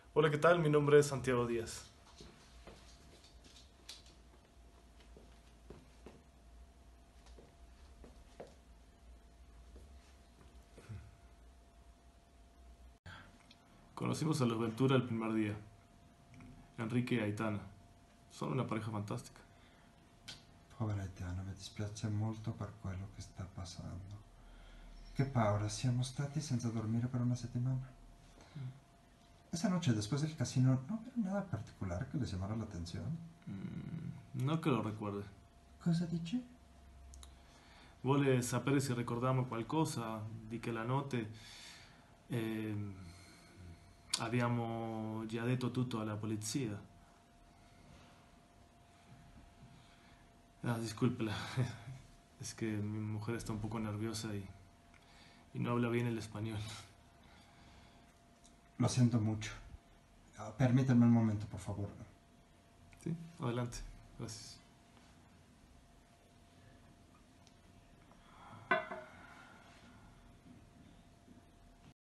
Hola, ¿qué tal? Mi nombre es Santiago Díaz. Conocimos a los Ventura el primer día, Enrique y Aitana. Sono una pareja fantástica. Povera Aitana, mi dispiace molto per quello che sta passando. Che paura, siamo stati senza dormire per una settimana. Esa noche después del casino no hubo nada particular que les llamara la atención. No che lo recuerde. Cosa dici? Vuole sapere se ricordiamo qualcosa di che la notte eh, abbiamo già detto tutto alla polizia. Discúlpela, es que mi mujer está un poco nerviosa y no habla bien el español. Lo siento mucho. Permíteme un momento, por favor. Sí, adelante. Gracias.